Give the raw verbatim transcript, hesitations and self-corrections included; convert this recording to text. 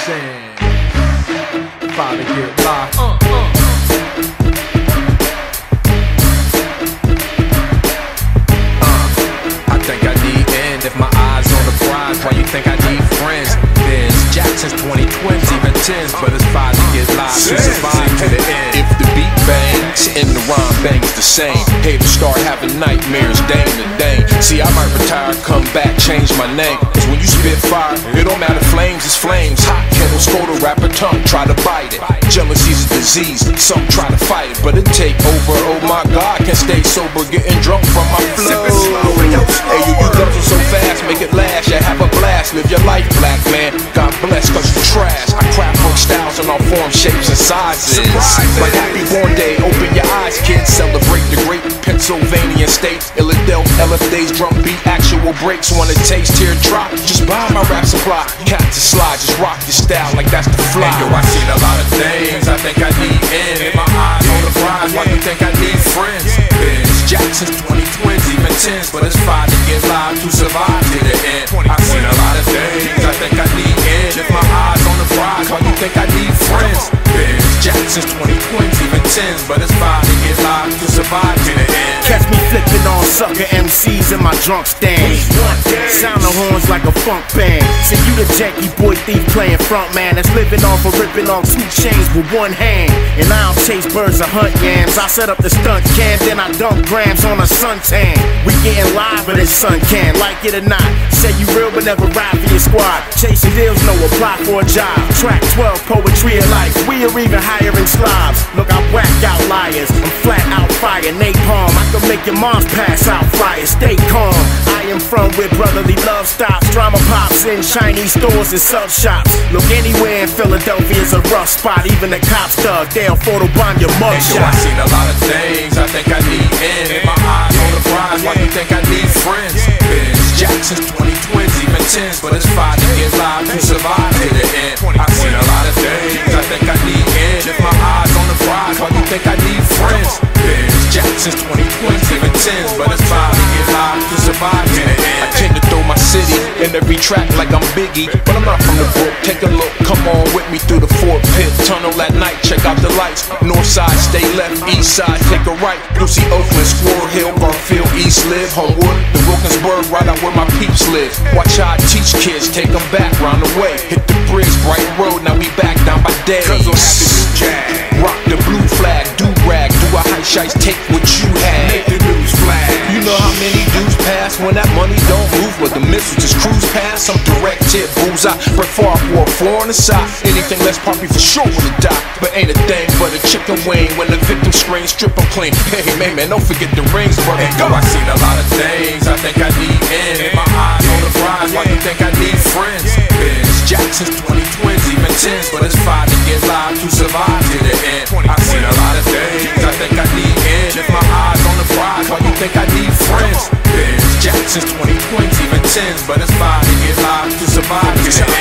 saying? Five to get locked. Uh, uh. uh, I think I need end if my eyes on the prize. Why you think I need friends? Biz Jackson's twenty twenty, even tens, but it's five to get live to survive to the end. If the beat bangs and the rhyme bangs the same, haters start having nightmares, dame to dame. See, I might retire, come back, change my name. Cause when you spit fire, it don't matter, flames is flames. Hot kettle, scold a rapper tongue, try to bite it. Jealousy's a disease, some try to fight it, but it take over, oh my God. Can't stay sober, getting drunk from my flow. Hey, you, you guzzle so fast, make it last, you have a blast. Live your life, black man, God bless, cause you trash. I craft work styles in all forms, shapes, and sizes. Like happy born day, open your eyes, kids. Celebrate the great Pennsylvania state. Philadelphia, L F Daze, drum beat, actual breaks. Wanna taste, tear drop, just buy my rap supply. Cat to slide, just rock your style like that's the fly. Hey, yo, I seen a lot of things, I think I need end. In my eyes on the prize, why you think I need friends? Biz Jackson's twenty twenty, even tens, but it's five to get live to survive to the end. I seen a lot of things, I think I need end. If my eyes on the prize, why you think I need friends? Biz Jackson's twenty twenty, even tens, but it's five to get live to survive to the end. Catch me flipping on sucker M Cs in my drunk stand. Sound the horns like a funk band. See you the janky boy thief playing front man that's living off of ripping off two chains with one hand. And I don't chase birds or hunt yams. I set up the stunt can, then I dump grams on a suntan. We getting live with this sun can, like it or not. Say you real but never ride for your squad. Chasing deals, no apply for a job. Track twelve, poetry of life. We are even higher in slobs. Look, I whack out liars. I'm flat out fire, napalm. I can make your moms pass out fire. Stay calm. I am from where brotherly love stops. Drama pops in Chinese stores and sub shops. Look, anywhere in Philadelphia is a rough spot. Even the cops thug, they'll photobomb your mugshot. Hey, yo, I seen a lot of things, I think I need end. In my eyes on the prize, why you think I need friends? Biz Jackson's twenty twenty, even tens, but it's five to get live to survive to the end. I seen a lot of things, I think I need end. If my eyes on the prize, why you think I need friends? Biz Jackson's twenty twenty, even tens, but it's five to get live to survive to the end. I tend to throw my city in every track like I'm Biggie, but I'm not from the brook. Take a look, come on with me through the Fort Pitt tunnel at night. Check out the lights. North side, stay left. East side, take a right. You'll see Oakland, Squirrel Hill, Garfield, East Live, Homewood, the Wilkinsburg, right out where my peeps live. Watch how I teach kids, take them back round the way. Hit the bridge, Bright Road, now we back down by Daze. Rock the blue flag, do rag, do a high shites, take what you had. Make the news flag. You know how many dudes pass when that money don't move, but the missiles just cruise past. Some direct tip bullseye, break far for a four on the side. Anything less poppy for sure would have died, but ain't a thing but a chicken wing when the victim screams, strip them clean. Hey man, man, don't forget the rings, brother. Hey, yo, I seen a lot of things, I think I need end. In my eyes on the prize, why you think I need friends? Biz Jackson's twenty twenty, even tens, but it's five to get live to survive to the end. I seen a lot of things, I think I need end. If my eyes on the prize, why you think I need friends? Biz Jackson's twenty twenty, even tens, but it's five to get live to survive to the end.